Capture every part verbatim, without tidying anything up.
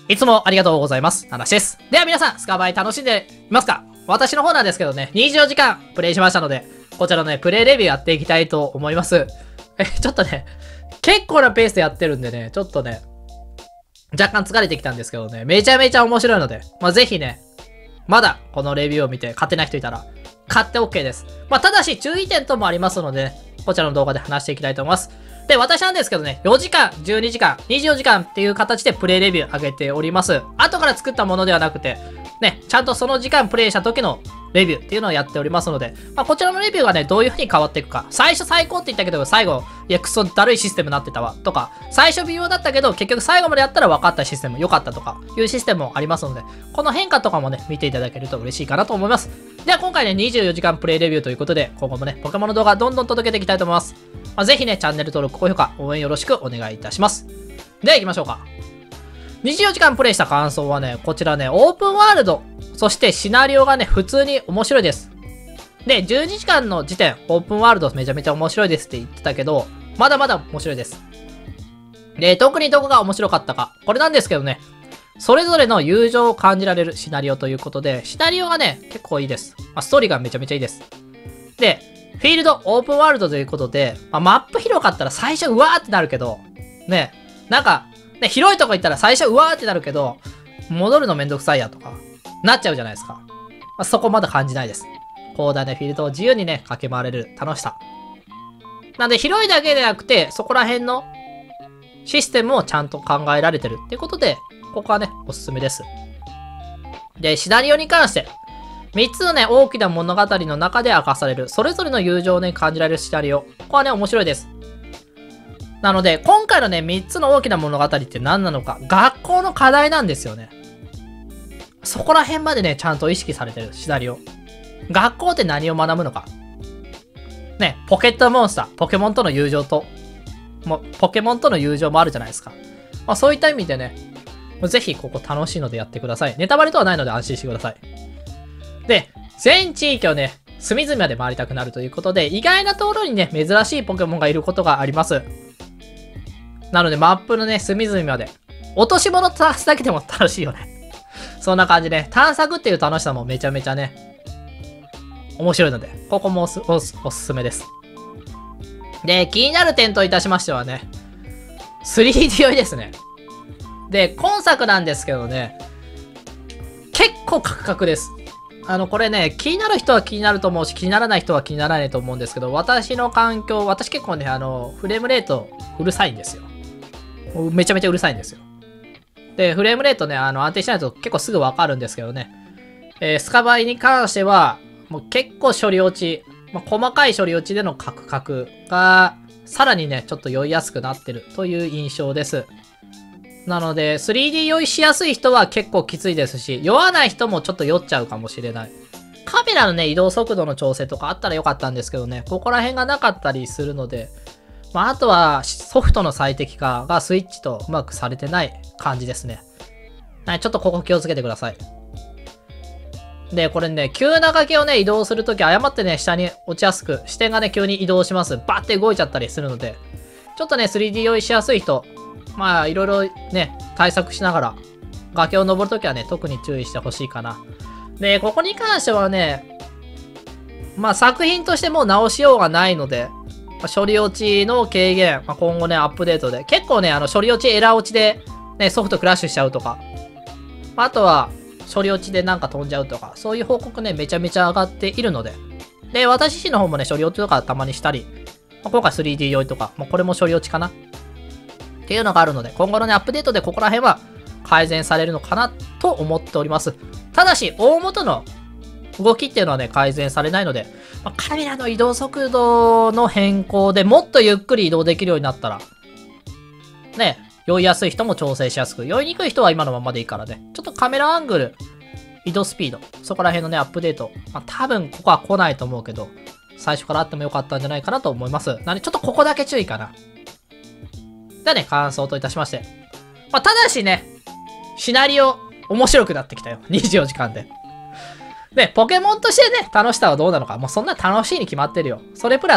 いつもありがとうございます。話です。では皆さん、スカバイ楽しんでいますか？私の方なんですけどね、にじゅうよじかんプレイしましたので、こちらのね、プレイレビューやっていきたいと思います。え、ちょっとね、結構なペースでやってるんでね、ちょっとね、若干疲れてきたんですけどね、めちゃめちゃ面白いので、まあ、ぜひね、まだこのレビューを見て勝てない人いたら、買って OK です。まあ、ただし注意点ともありますので、ね、こちらの動画で話していきたいと思います。で、私なんですけどね、よじかん、じゅうにじかん、にじゅうよじかんっていう形でプレイレビュー上げております。後から作ったものではなくて、ね、ちゃんとその時間プレイした時のレビューっていうのをやっておりますので、まあ、こちらのレビューがね、どういう風に変わっていくか。最初最高って言ったけど、最後、いや、クソだるいシステムになってたわ。とか、最初微妙だったけど、結局最後までやったら分かったシステム、良かったとか、いうシステムもありますので、この変化とかもね、見ていただけると嬉しいかなと思います。では、今回ね、にじゅうよじかんプレイレビューということで、今後もね、ポケモンの動画どんどん届けていきたいと思います。まあ、ぜひね、チャンネル登録、高評価、応援よろしくお願いいたします。では、行きましょうか。にじゅうよじかんプレイした感想はね、こちらね、オープンワールド、そしてシナリオがね、普通に面白いです。で、じゅうにじかんの時点、オープンワールドめちゃめちゃ面白いですって言ってたけど、まだまだ面白いです。で、特にどこが面白かったか。これなんですけどね、それぞれの友情を感じられるシナリオということで、シナリオがね、結構いいです。まあ、ストーリーがめちゃめちゃいいです。で、フィールド、オープンワールドということで、まあ、マップ広かったら最初うわーってなるけど、ね、なんか、ね、広いとこ行ったら最初うわーってなるけど、戻るのめんどくさいやとか、なっちゃうじゃないですか。まあ、そこまだ感じないです。広大なフィールドを自由にね、駆け回れる楽しさ。なんで広いだけでなくて、そこら辺のシステムをちゃんと考えられてるっていうことで、ここはね、おすすめです。で、シナリオに関して、みっつのね、大きな物語の中で明かされる、それぞれの友情をね、感じられるシナリオ。ここはね、面白いです。なので、今回のね、みっつの大きな物語って何なのか、学校の課題なんですよね。そこら辺までね、ちゃんと意識されてるシナリオ。学校って何を学ぶのか。ね、ポケットモンスター、ポケモンとの友情と、もう、ポケモンとの友情もあるじゃないですか。まあ、そういった意味でね、ぜひここ楽しいのでやってください。ネタバレとはないので安心してください。で、全地域をね、隅々まで回りたくなるということで、意外なところにね、珍しいポケモンがいることがあります。なので、マップのね、隅々まで、落とし物探すだけでも楽しいよね。そんな感じで、探索っていう楽しさもめちゃめちゃね、面白いので、ここもおす、おす、おすすめです。で、気になる点といたしましてはね、スリーディー 酔いですね。で、今作なんですけどね、結構カクカクです。あの、これね、気になる人は気になると思うし、気にならない人は気にならないと思うんですけど、私の環境、私結構ね、あの、フレームレートうるさいんですよ。めちゃめちゃうるさいんですよ。で、フレームレートね、あの、安定しないと結構すぐわかるんですけどね。えー、スカバイに関しては、もう結構処理落ち、まあ、細かい処理落ちでのカクカクが、さらにね、ちょっと酔いやすくなってるという印象です。なので、スリーディー 酔いしやすい人は結構きついですし、酔わない人もちょっと酔っちゃうかもしれない。カメラのね、移動速度の調整とかあったらよかったんですけどね、ここら辺がなかったりするので、まあ、あとはソフトの最適化がスイッチとうまくされてない感じですね。はい、ちょっとここ気をつけてください。で、これね、急な崖をね、移動するとき、誤ってね、下に落ちやすく、視点がね、急に移動します。バッて動いちゃったりするので、ちょっとね、スリーディー 酔いしやすい人、まあ、いろいろね、対策しながら、崖を登るときはね、特に注意してほしいかな。で、ここに関してはね、まあ、作品としてもう直しようがないので、まあ、処理落ちの軽減、まあ、今後ね、アップデートで、結構ね、あの、処理落ち、エラー落ちで、ね、ソフトクラッシュしちゃうとか、まあ、あとは、処理落ちでなんか飛んじゃうとか、そういう報告ね、めちゃめちゃ上がっているので。で、私自身の方もね、処理落ちとかたまにしたり、まあ、今回 スリーディー 酔いとか、まあ、これも処理落ちかなっていうのがあるので、今後のね、アップデートでここら辺は改善されるのかなと思っております。ただし、大元の動きっていうのはね、改善されないので、まあ、カメラの移動速度の変更でもっとゆっくり移動できるようになったら、ね、酔いやすい人も調整しやすく、酔いにくい人は今のままでいいからね。ちょっとカメラアングル、移動スピード、そこら辺のね、アップデート。まあ、多分ここは来ないと思うけど、最初からあってもよかったんじゃないかなと思います。なので、ちょっとここだけ注意かな。ではね、感想といたしまして。まあ、ただしね、シナリオ、面白くなってきたよ。にじゅうよじかんで。で、ポケモンとしてね、楽しさはどうなのか。もうそんな楽しいに決まってるよ。それプラス、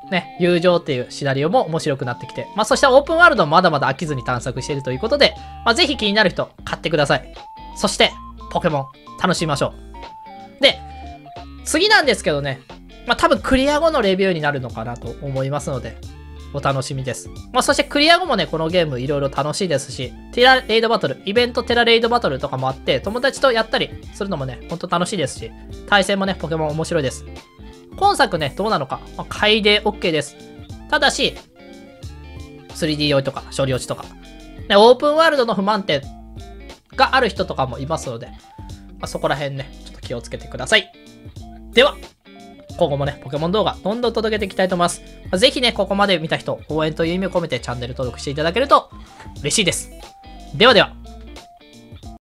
ね、友情っていうシナリオも面白くなってきて、まあ、そしてオープンワールドもまだまだ飽きずに探索しているということで、まあ、ぜひ気になる人、買ってください。そして、ポケモン、楽しみましょう。で、次なんですけどね、まあ、多分クリア後のレビューになるのかなと思いますので、お楽しみです。まあ、そしてクリア後もね、このゲームいろいろ楽しいですし、テラレイドバトル、イベントテラレイドバトルとかもあって、友達とやったりするのもね、ほんと楽しいですし、対戦もね、ポケモン面白いです。今作ね、どうなのか、まあ、買いで OK です。ただし、スリーディー 酔いとか、処理落ちとか、ね、オープンワールドの不満点がある人とかもいますので、まあ、そこら辺ね、ちょっと気をつけてください。では、今後もね、ポケモン動画どんどん届けていきたいと思います。ぜひね、ここまで見た人、応援という意味を込めてチャンネル登録していただけると嬉しいです。ではでは。